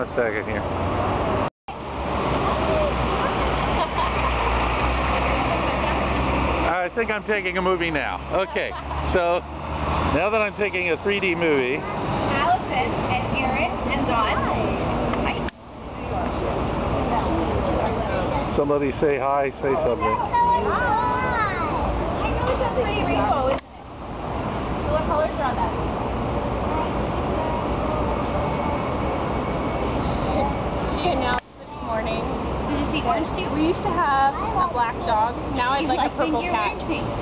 on a second here. I think I'm taking a movie now. Okay, so now that I'm taking a 3D movie. Allison and Erin and Dawn. Hi. Somebody say hi, say something. I know it's a pretty rainbow, isn't it? So what colors are on that? She announced this morning. Did you see orange too? We used to have a black dog. Now I'd like a purple cat.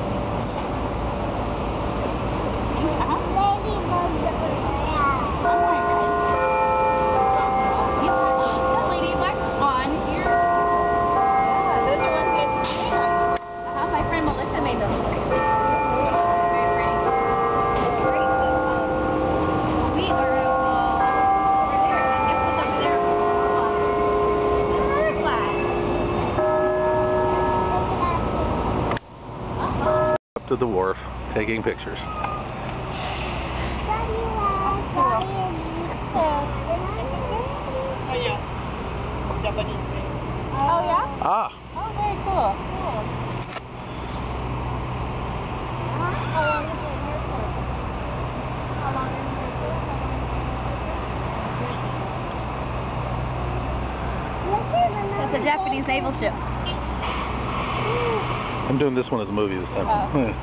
To the wharf, taking pictures. Oh yeah? Ah. Oh, very cool. It's a Japanese naval ship. I'm doing this one as a movie this time.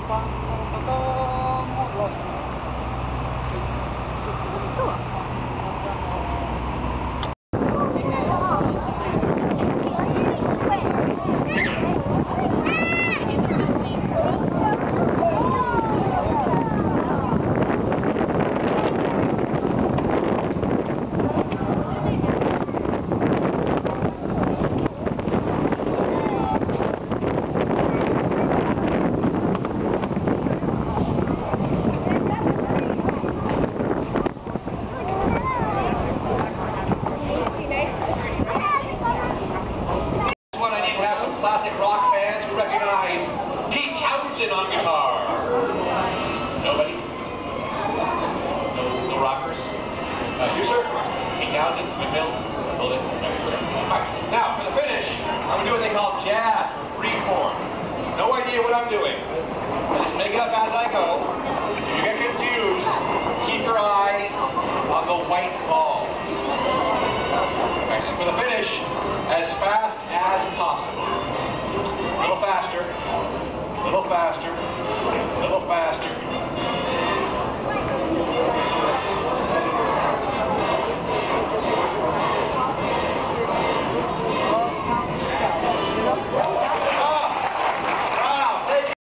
Classic rock fans who recognize Pete Townsend on guitar. Nobody? No rockers? You, sir? Pete Townsend, windmill, hold it. Alright, now for the finish, I'm going to do what they call jazz, freeform. No idea what I'm doing. I just make it up as I go. If you get confused, keep your eyes